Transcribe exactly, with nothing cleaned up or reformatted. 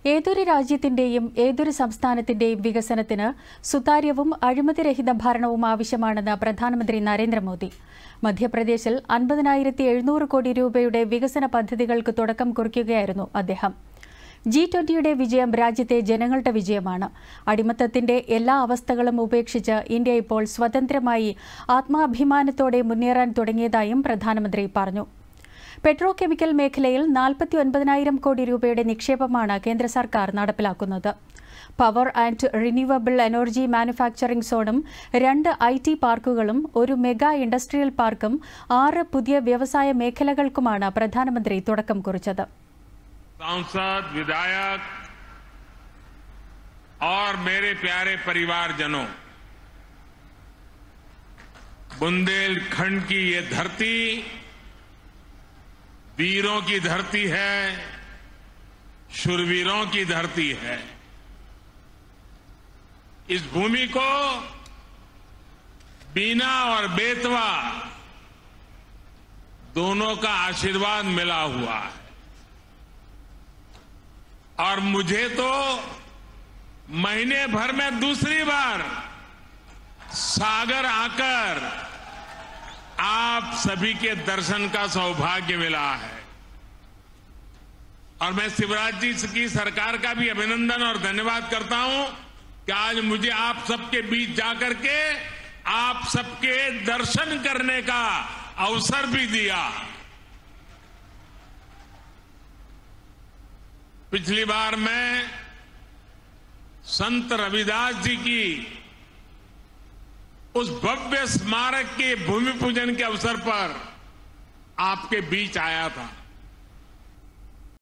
ഏതൊരു രാജ്യത്തിന്റെയും ഏതൊരു സംസ്ഥാനത്തിന്റെയും വികസനത്തിന് സുതാര്യവും അഴിമതിരഹിത ഭരണവും ആവശ്യമാണെന്ന് പ്രധാനമന്ത്രി നരേന്ദ്രമോദി. മധ്യപ്രദേശിൽ അൻപതിനായിരത്തി എഴുന്നൂറ് കോടി രൂപയുടെ വികസന പദ്ധതികൾക്ക് തുടക്കം കുറിക്കുകയായിരുന്നു അദ്ദേഹം. ജി ട്വന്റിയുടെ വിജയം രാജ്യത്തെ ജനങ്ങളുടെ വിജയമാണ്. അടിമത്തത്തിന്റെ എല്ലാ അവസ്ഥകളും ഉപേക്ഷിച്ച് ഇന്ത്യ ഇപ്പോൾ സ്വതന്ത്രമായി ആത്മാഭിമാനത്തോടെ മുന്നേറാൻ തുടങ്ങിയതായും പ്രധാനമന്ത്രി പറഞ്ഞു. പെട്രോ കെമിക്കൽ മേഖലയിൽ നാൽപ്പത്തി ഒൻപതിനായിരം കോടി രൂപയുടെ നിക്ഷേപമാണ് കേന്ദ്ര സർക്കാർ നടപ്പിലാക്കുന്നത്. Power and renewable energy manufacturing സോണും രണ്ട് ഐ ടി പാർക്കുകളും ഒരു മെഗാ ഇൻഡസ്ട്രിയൽ പാർക്കും ആറ് പുതിയ വ്യവസായ മേഖലകൾക്കുമാണ് പ്രധാനമന്ത്രി തുടക്കം കുറിച്ചത്. सांसद, विधायक और मेरे प्यारे परिवारजनों, बुंदेलखंड की ये धरती वीरों की धरती है, शूरवीरों की धरती है. इस भूमि को बीना और बेतवा दोनों का आशीर्वाद मिला हुआ है. और मुझे तो महीने भर में दूसरी बार सागर आकर आप सभी के दर्शन का सौभाग्य मिला है. और मैं शिवराज जी की सरकार का भी अभिनंदन और धन्यवाद करता हूं कि आज मुझे आप सबके बीच जाकर के आप सबके दर्शन करने का अवसर भी दिया. पिछली बार मैं संत रविदास जी की उस भव्य स्मारक के भूमि पूजन के अवसर पर आपके बीच आया था.